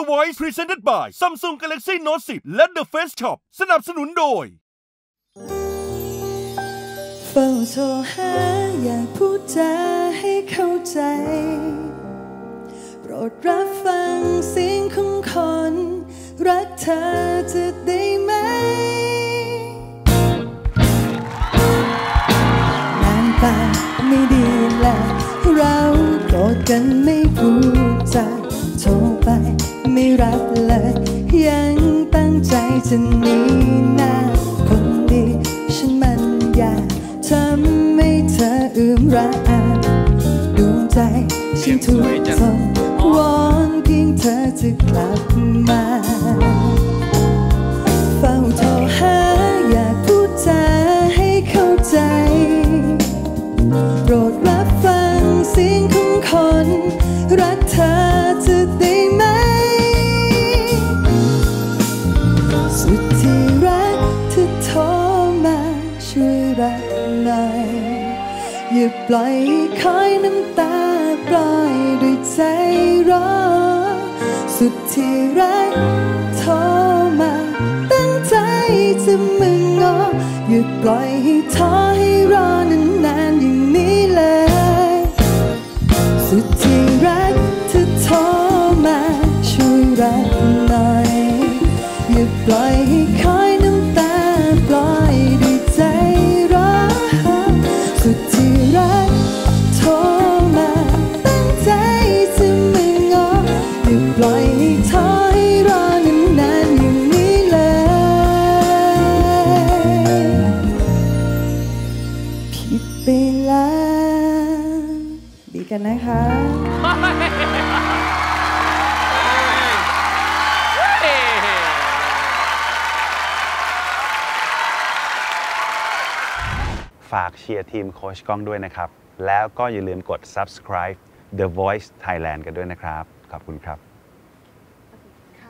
The Voice Presented by Samsung Galaxy Note 10 และ The Face Shop สนับสนุนโดยเฝ้าโทรหาอยากพูดจาให้เข้าใจโปรดรับฟังเสียงของคนรักเธอจะได้ไหมนานไปไม่ดีแล้วเราโกรธกันไม่พูดจาโทรไปไม่รับเลยยังตั้งใจจะหนีหน้าคนดีฉันมันอยากทำให้เธอระอาดวงใจฉันทุกทนวอนเพียงเธอจะกลับมาเฝ้าโทรหาอยากพูดจาให้เข้าใจโปรดรับฟังเสียงของคนรักเธอจะได้ไหมสุดที่รักเธอโทรมาช่วยรับหน่อยอย่าปล่อยให้คอยน้ำตาปล่อยด้วยใจร้อนสุดที่รักโทรมาตั้งใจจะมึงงออย่าปล่อยให้ท้อให้รอนานๆอย่างนี้เลยสุดที่รักเธอโทรมาช่วยรับหน่อยอย่าปล่อยให้คอยน้ำตาปล่อยด้วยใจร้อนสุดที่รักโทรมาตั้งใจจะมึงงออย่าปล่อยให้ท้อให้รอนานๆอย่างนี้เลยผิดไปแล้วดีกันนะคะฝากเชียร์ทีมโค้ชก้องด้วยนะครับแล้วก็อย่าลืมกด subscribe The Voice Thailand กันด้วยนะครับขอบคุณครับ